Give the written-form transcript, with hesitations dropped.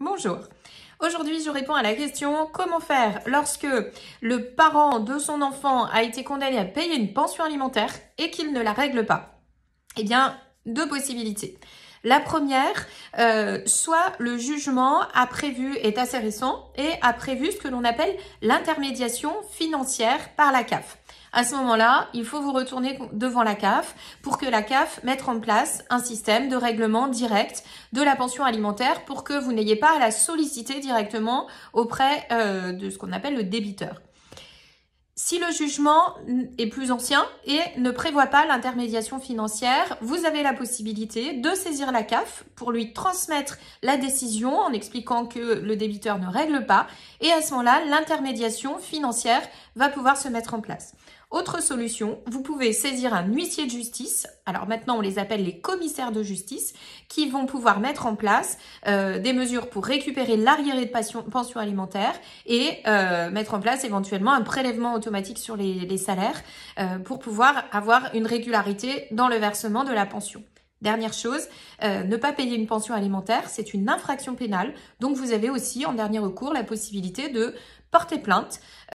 Bonjour. Aujourd'hui, je réponds à la question comment faire lorsque le parent de son enfant a été condamné à payer une pension alimentaire et qu'il ne la règle pas. Eh bien, deux possibilités. La première, soit le jugement est assez récent et a prévu ce que l'on appelle l'intermédiation financière par la CAF. À ce moment-là, il faut vous retourner devant la CAF pour que la CAF mette en place un système de règlement direct de la pension alimentaire pour que vous n'ayez pas à la solliciter directement auprès de ce qu'on appelle le débiteur. Si le jugement est plus ancien et ne prévoit pas l'intermédiation financière, vous avez la possibilité de saisir la CAF pour lui transmettre la décision en expliquant que le débiteur ne règle pas. Et à ce moment-là, l'intermédiation financière va pouvoir se mettre en place. Autre solution, vous pouvez saisir un huissier de justice. Alors maintenant, on les appelle les commissaires de justice qui vont pouvoir mettre en place des mesures pour récupérer l'arriéré de pension alimentaire et mettre en place éventuellement un prélèvement automatique sur les salaires pour pouvoir avoir une régularité dans le versement de la pension. Dernière chose, ne pas payer une pension alimentaire, c'est une infraction pénale. Donc vous avez aussi en dernier recours la possibilité de porter plainte